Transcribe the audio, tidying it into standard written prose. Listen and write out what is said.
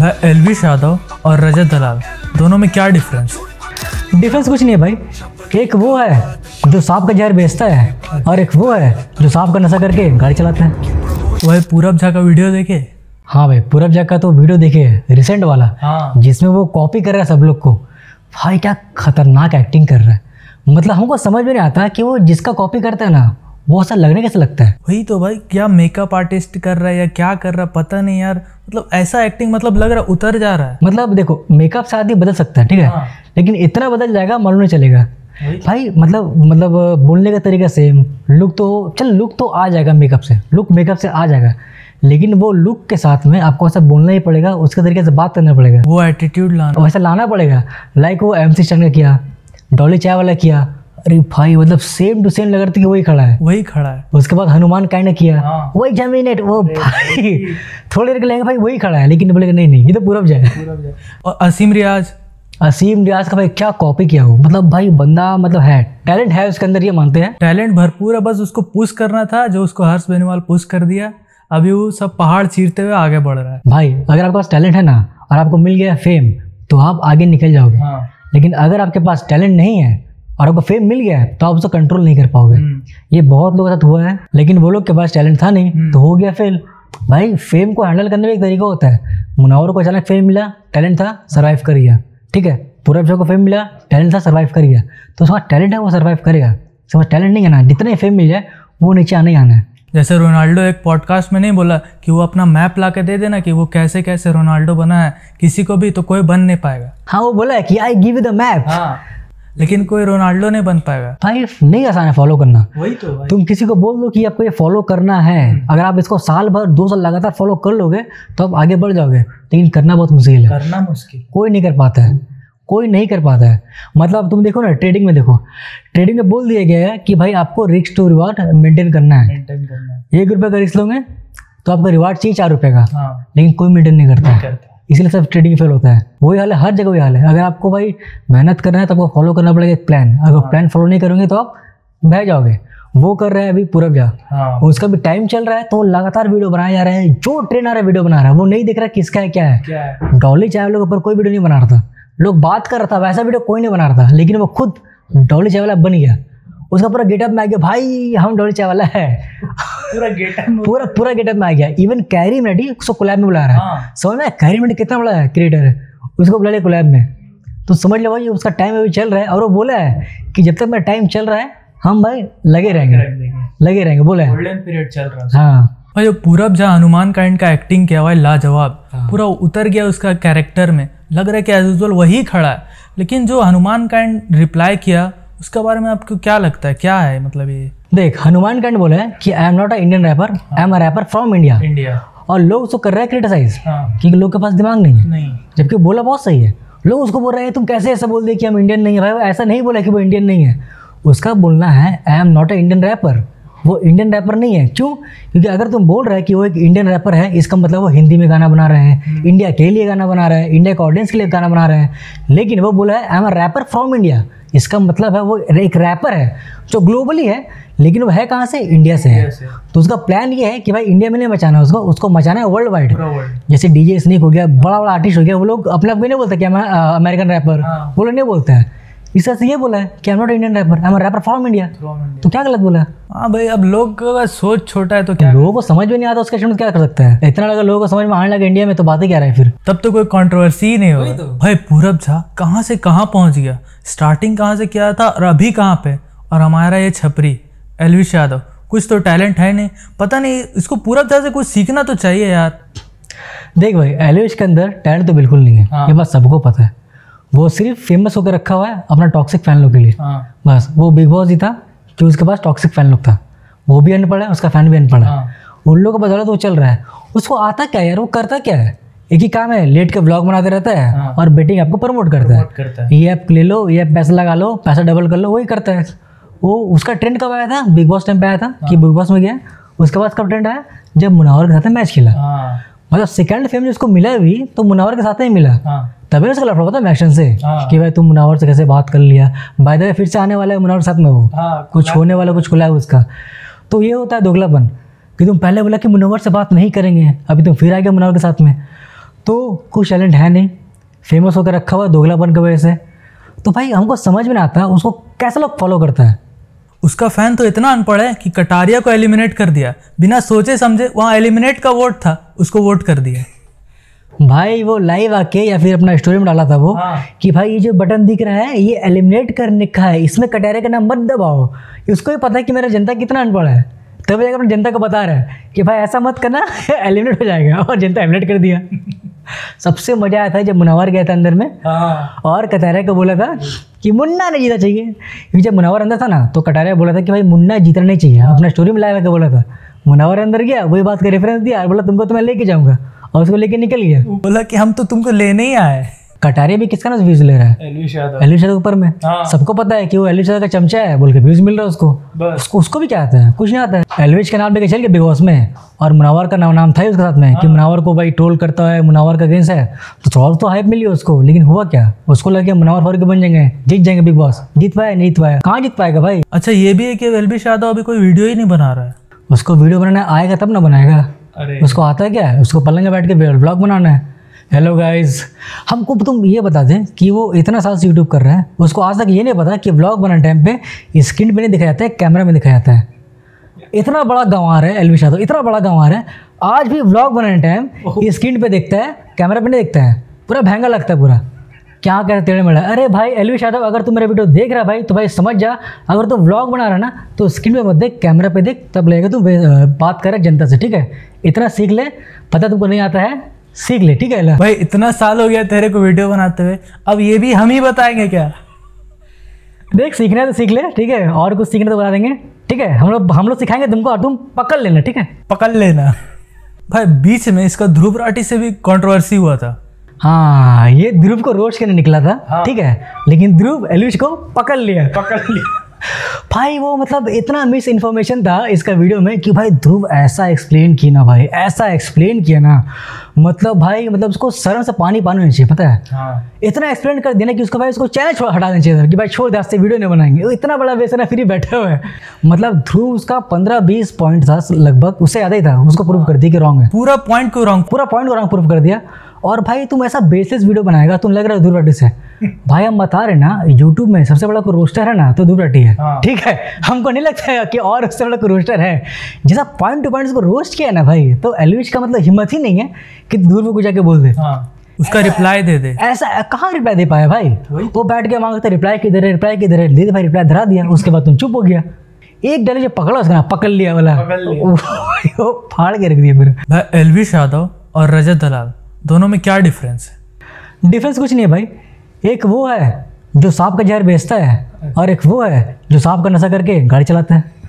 भाई एल्विश यादव और रजत दलाल दोनों में क्या डिफरेंस? डिफरेंस कुछ नहीं है भाई। एक वो है जो सांप का जहर बेचता है और एक वो है जो सांप का नशा करके गाड़ी चलाता है। वही पूरब झा का वीडियो देखे? हाँ भाई, पूरब झा का तो वीडियो देखे रिसेंट वाला। हाँ। जिसमें वो कॉपी कर रहा है सब लोग को। भाई क्या खतरनाक एक्टिंग कर रहा है, मतलब हमको समझ में नहीं आता कि वो जिसका कॉपी करता है ना वो ऐसा लगने कैसे लगता है। वही तो भाई, क्या मेकअप आर्टिस्ट कर रहा है या क्या कर रहा है पता नहीं यार, मतलब ऐसा एक्टिंग मतलब लग रहा है उतर जा रहा है। मतलब देखो, मेकअप से आदमी बदल सकता है ठीक है। हाँ। लेकिन इतना बदल जाएगा मालूम नहीं चलेगा भाई। मतलब बोलने का तरीका सेम, लुक तो आ जाएगा मेकअप से, लुक मेकअप से आ जाएगा, लेकिन वो लुक के साथ में आपको ऐसा बोलना ही पड़ेगा, उसके तरीके से बात करना पड़ेगा, वो एटीट्यूड लाना, वैसा लाना पड़ेगा। लाइक वो MC स्टैन का किया, डॉली चाय वाला किया। अरे भाई मतलब सेम टू सेम लग रहा था कि वही खड़ा है। उसके बाद हनुमान काइंड ने किया। हाँ। वही जमीनेट वो भाई थोड़ी देर के लेंगे भाई वही खड़ा है, लेकिन बोलेगा नहीं ये तो पूरब जाए। और असीम रियाज का भाई क्या कॉपी किया हो, मतलब भाई बंदा मतलब है, टैलेंट है उसके अंदर, ये मानते हैं। टैलेंट भरपूर है, बस उसको पुश करना था जो उसको हर्ष बेनीवाल पुश कर दिया। अभी वो सब पहाड़ चीरते हुए आगे बढ़ रहा है। भाई अगर आपके पास टैलेंट है ना और आपको मिल गया फेम तो आप आगे निकल जाओगे। हाँ। लेकिन अगर आपके पास टैलेंट नहीं है और आपको फेम मिल गया है तो आप उसको कंट्रोल नहीं कर पाओगे। ये बहुत लोगों के साथ हुआ है, लेकिन वो लोग के पास टैलेंट था नहीं तो हो गया फेल। भाई फेम को हैंडल करने में एक तरीका होता है। मुनावर को अचानक फेम मिला, टैलेंट था, सर्वाइव कर गया, ठीक है। पूरब झा को फेम मिला, टैलेंट था, सर्वाइव कर गया, तो उसका टैलेंट है वो सर्वाइव करेगा। समझ, टैलेंट नहीं आना, जितना फेम मिल जाए वो नीचे आना ही आना है। जैसे रोनाल्डो एक पॉडकास्ट में नहीं बोला कि वो अपना मैप ला के दे देना कि वो कैसे कैसे रोनाल्डो बना है, किसी को भी तो कोई बन नहीं पाएगा। हाँ वो बोला है कि I give you the map. हाँ, लेकिन कोई रोनाल्डो नहीं बन पाएगा। भाई नहीं आसान है फॉलो करना। वही तो भाई। तुम किसी को बोल दो कि आपको ये फॉलो करना है, अगर आप इसको साल भर 2 साल लगातार फॉलो कर लोगे तो आप आगे बढ़ जाओगे, लेकिन करना बहुत मुश्किल है। करना मुश्किल, कोई नहीं कर पाता है, कोई नहीं कर पाता है। मतलब तुम देखो ना, ट्रेडिंग में देखो, ट्रेडिंग में बोल दिया गया है कि भाई आपको रिस्क टू रिवार्ड मेंटेन करना है। 1 रुपये का रिस्क लोगे तो आपका रिवार्ड चाहिए 4 रुपये का। हाँ। लेकिन कोई मेंटेन नहीं करता, इसलिए सब ट्रेडिंग फेल होता है। वही हाल है, हर जगह वही हाल है। अगर आपको भाई मेहनत करना है तो आपको फॉलो करना पड़ेगा एक प्लान। अगर प्लान फॉलो नहीं करोगे तो आप बह जाओगे। वो कर रहे हैं अभी पूरब झा। हाँ। उसका भी टाइम चल रहा है तो लगातार वीडियो बनाए जा रहे हैं। जो ट्रेंड आ रहा है वीडियो बना रहा है, वो नहीं देख रहा किसका है क्या है। डॉली चाय वाले के ऊपर कोई वीडियो नहीं बना रहा था, लोग बात कर रहा था, वैसा वीडियो कोई नहीं बना रहा था, लेकिन वो खुद डॉली चाय वाला बन गया। उसका पूरा गेटअप में आ गया, भाई हम डॉली चाय वाला है, पूरा गेटअप में आ गया। इवन कैरी मिनाटी उसको कोलैब में बुला रहा है। हाँ। समझ में, कैरी मिनाटी कितना बड़ा है क्रिएटर है, उसको बुला लिया कोलैब में। तो समझ लो भाई उसका टाइम अभी चल रहा है, और वो बोला है कि जब तक मेरा टाइम चल रहा है हम भाई लगे रहेंगे बोला है। गोल्डन पीरियड चल रहा है। हाँ भाई जो पूरब झा हनुमान काइंड का एक्टिंग किया हुआ है लाजवाब। पूरा उतर गया उसका कैरेक्टर में, लग रहा है कि एज यूजुअल वही खड़ा है। लेकिन जो हनुमान काइंड रिप्लाई किया उसके बारे में आपको क्या लगता है, क्या है मतलब ये? देख, हनुमान काइंड बोला है कि I am not a Indian rapper, I am a rapper from India. और लोग उसको कर रहे हैं क्रिटिसाइज कि लोग के पास दिमाग नहीं है, जबकि बोला बहुत सही है। लोग उसको बोल रहे हैं तुम कैसे ऐसा बोल दे कि हम इंडियन नहीं है। भाई वो ऐसा नहीं बोला कि वो इंडियन नहीं है, उसका बोलना है I am not a Indian rapper. वो इंडियन रैपर नहीं है। क्यों? क्योंकि अगर तुम बोल रहे हैं कि वो एक इंडियन रैपर है, इसका मतलब वो हिंदी में गाना बना रहे हैं, इंडिया के लिए गाना बना रहे हैं, इंडिया के ऑडियंस के लिए गाना बना रहे हैं। लेकिन वो बोला है I am a rapper from India, इसका मतलब है वो एक रैपर है जो ग्लोबली है, लेकिन वो है कहाँ से? इंडिया से है। तो उसका प्लान ये है कि भाई इंडिया में नहीं मचाना है उसको मचाना है वर्ल्ड वाइड। जैसे DJ स्नेक हो गया, बड़ा आर्टिस्ट हो गया, वो लोग अपने आप को नहीं बोलते कि मैं अमेरिकन रैपर, वो लोग नहीं बोलते हैं। इस तरह से ये बोला है कि I am not Indian rapper, I am rapper from India. तो क्या गलत बोला? हाँ भाई, अब लोग का सोच छोटा है तो क्या, लोगों को समझ में नहीं आता, उसका स्टूडेंट क्या कर सकता है? इतना लगा लोगों को समझ में आने लगा इंडिया में तो बातें क्या रहे फिर, तब तो कोई कंट्रोवर्सी ही नहीं होगा। भाई पूरब झा कहाँ से कहाँ पहुँच गया, स्टार्टिंग कहाँ से किया था और अभी कहाँ पे। और हमारा ये छपरी एल्विश यादव, कुछ तो टैलेंट है नहीं, पता नहीं इसको पूरब झा से कुछ सीखना तो चाहिए यार। देख भाई, एल्विश के अंदर टैलेंट तो बिल्कुल नहीं है। हाँ। ये बात सबको पता है। वो सिर्फ फेमस होकर रखा हुआ है अपना टॉक्सिक फैन लोग के लिए। हाँ। बस वो बिग बॉस ही था कि उसके पास टॉक्सिक फैन लोग था, वो भी अनपढ़ है, उसका फैन भी अनपढ़ है। हाँ। उन लोगों को बदौलत वो चल रहा है। उसको आता क्या यार, वो करता क्या है? एक ही काम है, लेट के व्लॉग बनाते रहता है। हाँ। और बेटिंग आपको प्रमोट करता है। ये ऐप ले लो, ये ऐप पैसा लगा लो, पैसा डबल कर लो, वही करता है वो। उसका ट्रेंड कब आया था? बिग बॉस टाइम पे आया था। हाँ। कि बिग बॉस में गया। उसके बाद कब ट्रेंड आया? जब मुनावर के साथ मैच खेला। हाँ। मतलब सेकंड फेम जिसको मिला भी तो मुनावर के साथ ही मिला। हाँ। तभी उसका लफड़ा होता है एक्शन से। हाँ। कि भाई तुम मुनावर से कैसे बात कर लिया, बाय द वे फिर से आने वाला है मुनावर के साथ में वो। हाँ। कुछ होने वाला, कुछ खुला है उसका। तो ये होता है दोगलापन कि तुम पहले बोला कि मुनावर से बात नहीं करेंगे, अभी तुम फिर आ गए मुनावर के साथ में। तो कुछ टैलेंट है नहीं, फेमस होकर रखा हुआ दोगलापन की वजह से। तो भाई हमको समझ में नहीं आता उसको कैसे लोग फॉलो करता है। उसका फैन तो इतना अनपढ़ है कि कटारिया को एलिमिनेट कर दिया, बिना सोचे समझे। वहाँ एलिमिनेट का वोट था, उसको वोट कर दिया। भाई वो लाइव आके या फिर अपना स्टोरी में डाला था वो कि भाई ये जो बटन दिख रहा है ये एलिमिनेट करने का है, इसमें कटारिया का नाम मत दबाओ। उसको भी पता है कि मेरा जनता कितना अनपढ़ है, तब जाकर अपनी जनता को बता रहा है कि भाई ऐसा मत करना एलिमिनेट हो जाएगा, और जनता एलिमिनेट कर दिया। सबसे मजा आया था जब मुनावर गया था अंदर में और कटारिया को बोला था कि मुन्ना नहीं जीतना चाहिए, क्योंकि जब मुनावर अंदर था ना तो कटारिया बोला था कि भाई मुन्ना जीतना नहीं चाहिए, अपना स्टोरी में लाइव आके बोला था। मुनावर अंदर गया, वही बात का रेफरेंस दिया और बोला तुमको तो मैं लेके जाऊंगा, और उसको लेके निकल गया। बोला कि हम तो तुमको लेने ही आए। कटारिया भी किसका ना व्यूज ले रहा है, एलविश यादव ऊपर में। सबको पता है कि वो एलविश यादव का चमचा है बोल के व्यूज मिल रहा है उसको। उसको भी क्या आता है, कुछ नहीं आता है। एलविश का नाम लेके चल गया बिग बॉस में, और मुनावर का नाम था उसके साथ में कि मुनावर को भाई ट्रोल करता है, मुनावर का अगेंस्ट है, तो थोड़ा तो हाइप मिली उसको। लेकिन हुआ क्या, उसको लगे मुनावर फारूकी बन जाएंगे, जीत जाएंगे बिग बॉस। जीत पाया नहीं जीत पाया, कहाँ जीत पाएगा भाई। अच्छा ये भी है कि एलविश यादव अभी कोई वीडियो ही नहीं बना रहा है। उसको वीडियो बनाना आएगा तब ना बनाएगा। उसको आता है क्या, उसको पलंग में बैठ के ब्लॉग बनाना है। हेलो गाइस, हमको तुम ये बता दें कि वो इतना साल से यूट्यूब कर रहा है, उसको आज तक ये नहीं पता कि व्लॉग बनाने टाइम पे स्क्रीन पे नहीं दिखाया जाता है, कैमरा में दिखाया जाता है। इतना बड़ा गंवार है एलविश यादव, इतना बड़ा गंवार है, आज भी व्लॉग बनाने टाइम स्क्रीन पे देखता है, कैमरा पे नहीं देखता है। पूरा महंगा लगता है, पूरा क्या कहते टेढ़े मेढ़ा। अरे भाई एलविश यादव, अगर तू मेरा वीडियो देख रहा है भाई तो भाई समझ जा, अगर तू व्लॉग बना रहा है ना तो स्क्रीन पे मत देख, कैमरा पे देख, तब लगेगा तू बात कर जनता से। ठीक है, इतना सीख ले, पता तुमको नहीं आता है, सीख ले। ठीक है भाई, इतना साल हो गया तेरे को वीडियो बनाते हुए, अब ये भी हम ही बताएंगे क्या? देख सीखना है तो सीख ले, ठीक है, और कुछ सीखना तो बता देंगे। ठीक है, हम लोग सिखाएंगे तुमको, और तुम पकड़ लेना। ठीक है, पकड़ लेना। भाई बीच में इसका ध्रुव राठी से भी कंट्रोवर्सी हुआ था। हाँ, ये ध्रुव को रोस्ट करने निकला था। हाँ। ठीक है, लेकिन ध्रुव एलविश को पकड़ लिया। भाई वो मतलब इतना मिस इन्फॉर्मेशन था इसका वीडियो में कि भाई ध्रुव ऐसा एक्सप्लेन किया ना, भाई ऐसा एक्सप्लेन किया ना, मतलब भाई मतलब उसको शर्म से पानी होना चाहिए, पता है। हाँ। इतना एक्सप्लेन कर देना कि उसको भाई उसको चैनल हटा देना चाहिए कि भाई छोड़ दे, आज से वीडियो नहीं बनाएंगे। वो इतना बड़ा बेसन है, फ्री बैठा हुआ है। मतलब ध्रुव उसका 15-20 पॉइंट था लगभग, उससे ज़्यादा ही था, उसको प्रूव कर दिया कि रॉन्ग है। पूरा पॉइंट को रॉन्ग प्रूव कर दिया। और भाई तुम ऐसा बेसलेस वीडियो बनाएगा, तुम लग रहा है ध्रुव राठी से। भाई हम बता रहे ना, यूट्यूब में सबसे बड़ा कोई रोस्टर है ना तो ध्रुव राठी है। हाँ। ठीक है, हमको नहीं लगता है कि और उससे बड़ा कोई रोस्टर है। जैसा पॉइंट टू पॉइंट उसको रोस्ट किया ना भाई, तो एलविश का मतलब हिम्मत ही नहीं है कि ध्रुव को जाके बोल दे। हाँ। उसका रिप्लाई दे दे। ऐसा कहाँ रिप्लाई दे पाया भाई, वो बैठ के मांगते रिप्लाई किधर है, रिप्लाई किधर है, दे दे भाई, रिप्लाई धरा दिया। उसके बाद तुम चुप हो गया, एक डले जो पकड़ा उसका ना, पकड़ लिया वाला, वो फाड़ के रख दिया फिर। भाई एलविश यादव और रजत दलाल दोनों में क्या डिफरेंस है? डिफरेंस कुछ नहीं है भाई, एक वो है जो सांप का जहर बेचता है और एक वो है जो सांप का नशा करके गाड़ी चलाता है।